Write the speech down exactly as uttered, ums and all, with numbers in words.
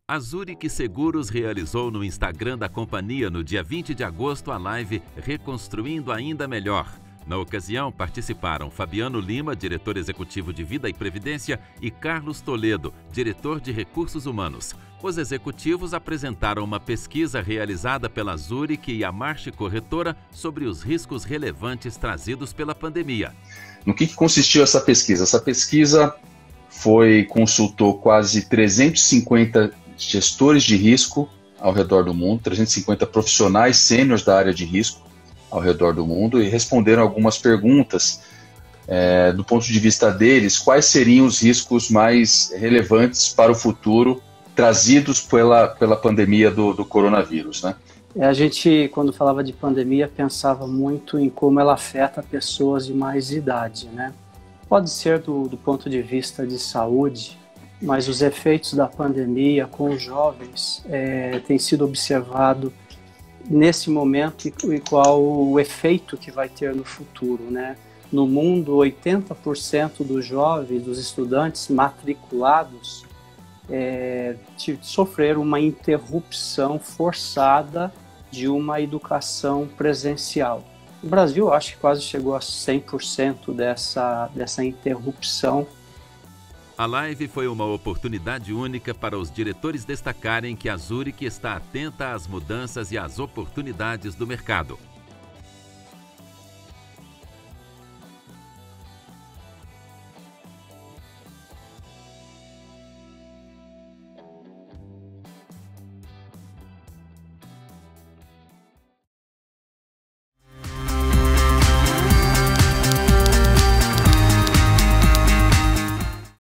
A Zurich Seguros realizou no Instagram da companhia no dia vinte de agosto a live Reconstruindo Ainda Melhor. Na ocasião, participaram Fabiano Lima, diretor executivo de Vida e Previdência, e Carlos Toledo, diretor de Recursos Humanos. Os executivos apresentaram uma pesquisa realizada pela Zurich e a Marche Corretora sobre os riscos relevantes trazidos pela pandemia. No que, que consistiu essa pesquisa? Essa pesquisa foi, consultou quase trezentos e cinquenta gestores de risco ao redor do mundo, trezentos e cinquenta profissionais sêniores da área de risco ao redor do mundo, e responderam algumas perguntas é, do ponto de vista deles, quais seriam os riscos mais relevantes para o futuro trazidos pela, pela pandemia do, do coronavírus, né? A gente, quando falava de pandemia, pensava muito em como ela afeta pessoas de mais idade, né? Pode ser do, do ponto de vista de saúde, mas os efeitos da pandemia com os jovens é, têm sido observado nesse momento e qual o efeito que vai ter no futuro, né? No mundo, oitenta por cento dos jovens, dos estudantes matriculados, é, sofreram uma interrupção forçada de uma educação presencial. O Brasil, acho que quase chegou a cem por cento dessa, dessa interrupção. A live foi uma oportunidade única para os diretores destacarem que a Zurich está atenta às mudanças e às oportunidades do mercado.